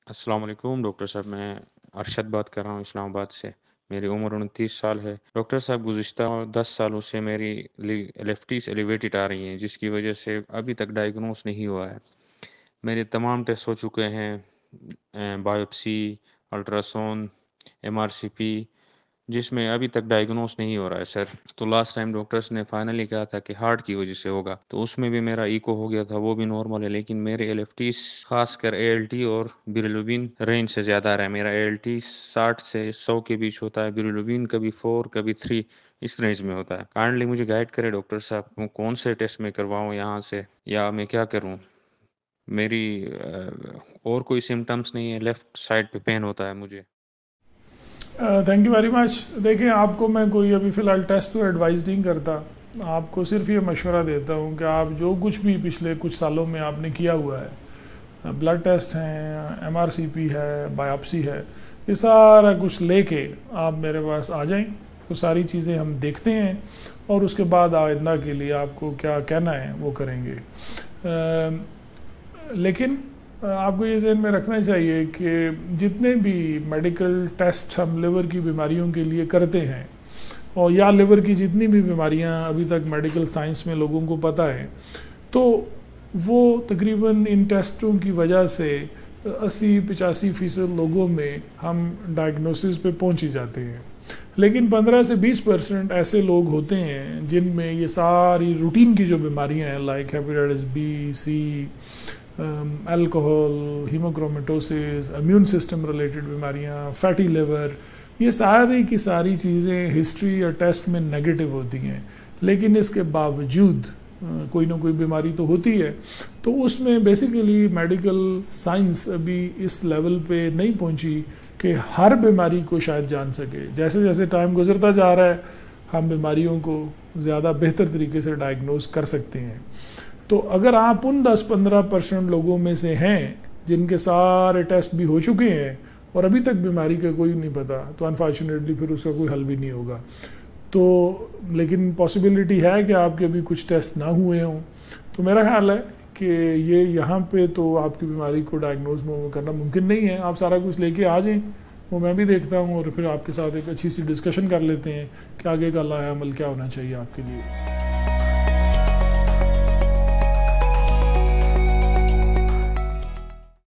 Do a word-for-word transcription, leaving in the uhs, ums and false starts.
अस्सलाम वालेकुम डॉक्टर साहब, मैं अरशद बात कर रहा हूँ इस्लामाबाद से। मेरी उम्र उनतीस साल है। डॉक्टर साहब, गुज़िश्ता दस सालों से मेरी लि लेफ़्टिस एलिवेटेड आ रही हैं, जिसकी वजह से अभी तक डायग्नोज़ नहीं हुआ है। मेरे तमाम टेस्ट हो चुके हैं, अ, बायोप्सी, अल्ट्रासाउंड, एमआरसीपी, जिसमें अभी तक डायग्नोज़ नहीं हो रहा है सर। तो लास्ट टाइम डॉक्टर्स ने फाइनली कहा था कि हार्ट की वजह से होगा, तो उसमें भी मेरा इको हो गया था, वो भी नॉर्मल है, लेकिन मेरे एलएफटीज़ खासकर एएलटी और बिलिरुबिन रेंज से ज़्यादा आ रहा है। मेरा एएलटी साठ से सौ के बीच होता है, बिलिरुबिन कभी चार कभी तीन इस रेंज में होता है। काइंडली मुझे गाइड करें डॉक्टर साहब, मैं कौन से टेस्ट मैं करवाऊँ यहाँ से, या मैं क्या करूँ? मेरी अ, और कोई सिम्पटम्स नहीं है, लेफ्ट साइड पे पेन होता है मुझे। Thank you very much. देखिए, आपको मैं कोई अभी फ़िलहाल टेस्ट तो एडवाइस नहीं करता। आपको सिर्फ ये मशवरा देता हूँ कि आप जो कुछ भी पिछले कुछ सालों में आपने किया हुआ है, ब्लड टेस्ट हैं, एमआरसीपी है, बायोप्सी है, ये सारा कुछ लेके आप मेरे पास आ जाएं। तो सारी चीज़ें हम देखते हैं और उसके बाद आइंदा के लिए आपको क्या कहना है वो करेंगे। अ, लेकिन आपको ये ज़हन में रखना चाहिए कि जितने भी मेडिकल टेस्ट हम लिवर की बीमारियों के लिए करते हैं, और या लिवर की जितनी भी बीमारियां अभी तक मेडिकल साइंस में लोगों को पता है, तो वो तकरीबन इन टेस्टों की वजह से अस्सी पचासी फ़ीसद लोगों में हम डायग्नोसिस पे पहुंच ही जाते हैं। लेकिन पंद्रह से बीस परसेंट ऐसे लोग होते हैं जिनमें ये सारी रूटीन की जो बीमारियां हैं, like hepatitis B, C, alcohol, haemochromatosis, immune system related बीमारियां, फैटी लिवर, ये सारी की सारी चीज़ें हिस्ट्री या टेस्ट में नेगेटिव होती हैं। लेकिन इसके बावजूद कोई ना कोई बीमारी तो होती है। तो उसमें बेसिकली मेडिकल साइंस अभी इस लेवल पे नहीं पहुंची कि हर बीमारी को शायद जान सके। जैसे जैसे टाइम गुजरता जा रहा है, हम बीमारियों को ज़्यादा बेहतर तरीके से डायग्नोज कर सकते हैं। तो अगर आप उन दस पंद्रह परसेंट लोगों में से हैं जिनके सारे टेस्ट भी हो चुके हैं और अभी तक बीमारी का कोई नहीं पता, तो अनफॉर्चुनेटली फिर उसका कोई हल भी नहीं होगा। तो लेकिन पॉसिबिलिटी है कि आपके अभी कुछ टेस्ट ना हुए हों। तो मेरा ख्याल है कि ये यहाँ पे तो आपकी बीमारी को डायग्नोज करना मुमकिन नहीं है। आप सारा कुछ लेके आ जाएं, वो मैं भी देखता हूँ, और फिर आपके साथ एक अच्छी सी डिस्कशन कर लेते हैं कि आगे का अमल क्या होना चाहिए आपके लिए।